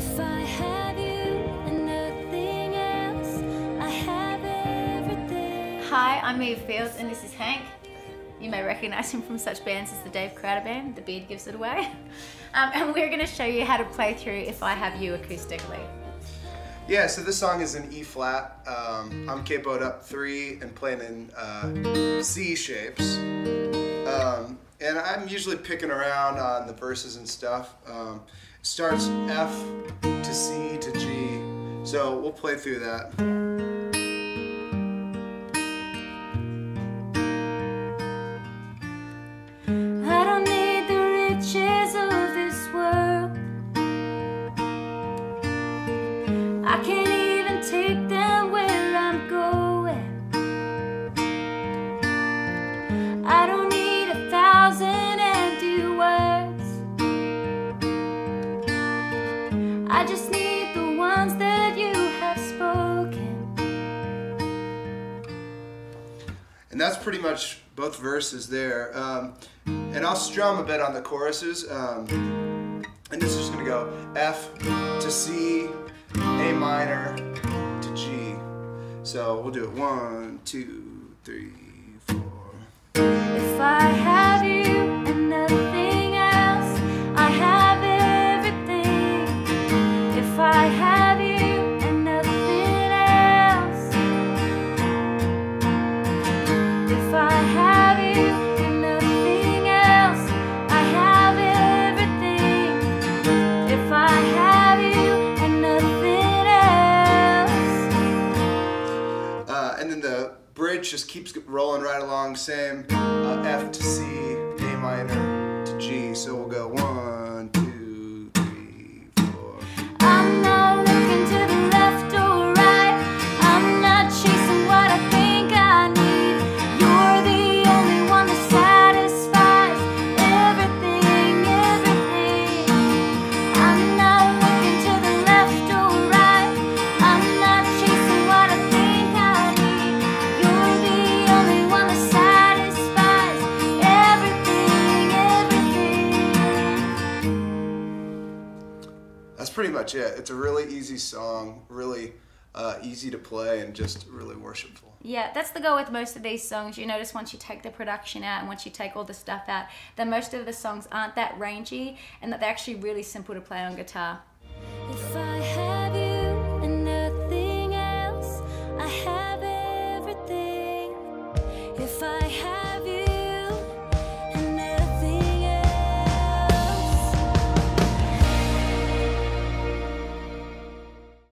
If I have you and nothing else, I have everything. Hi, I'm Eve Fields and this is Hank. You may recognize him from such bands as the Dave Crowder Band, The Beard Gives It Away. And we're going to show you how to play through If I Have You acoustically. Yeah, so this song is in E flat. I'm capoed up 3 and playing in C shapes. And I'm usually picking around on the verses and stuff. It starts F to C to G, so we'll play through that. I don't need the riches of this world. I can't even take them where I'm going. I don't need 1,000 empty words. I just need the ones that you have spoken. And that's pretty much both verses there. And I'll strum a bit on the choruses. And this is just gonna go F to C, A minor to G. So we'll do it 1, 2, 3, 4. If I have you and nothing else, I have everything. If I have you and nothing else, if I have you and nothing else, I have everything. If I have you and nothing else. And then the bridge just keeps rolling right along, same F to C, A minor to G. So we'll go 1, 2, 3, 4. I'm not looking to the left or right. I'm not chasing what I think I need. You're the only one that satisfies everything, everything. I'm not looking to the left or right. I'm not chasing what I think I need. You're the only one that satisfies everything, everything. That's pretty much it. It's a really easy song, really easy to play, and just really worshipful. Yeah, that's the goal with most of these songs. You notice once you take the production out and once you take all the stuff out, that most of the songs aren't that rangy and that they're actually really simple to play on guitar. If I have